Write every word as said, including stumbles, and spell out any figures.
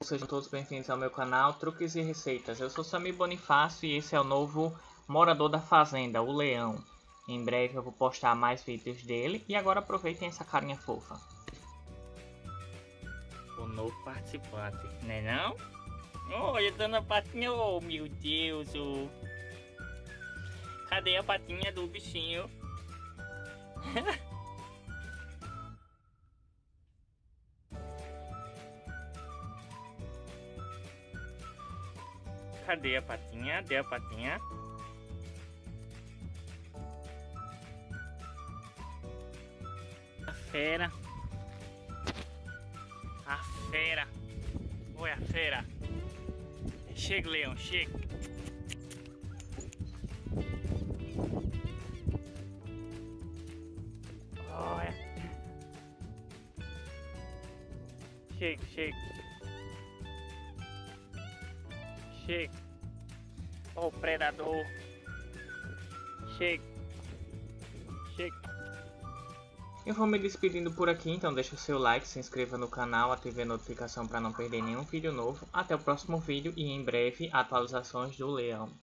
Sejam todos bem-vindos ao meu canal Truques e Receitas. Eu sou Samir Bonifácio e esse é o novo morador da fazenda, o Leão. Em breve eu vou postar mais vídeos dele e agora aproveitem essa carinha fofa. O novo participante, né não? Olha, dando a patinha, oh meu Deus, oh. Cadê a patinha do bichinho? Cadê a patinha? Cadê a patinha? A fera. A fera. Oi, a fera. Chega, Leão, chega. Olha. Chega, chega. Chega. Ó, o predador. Chega. Chega. Eu vou me despedindo por aqui, então deixa o seu like, se inscreva no canal, ative a notificação para não perder nenhum vídeo novo. Até o próximo vídeo e em breve atualizações do Leão.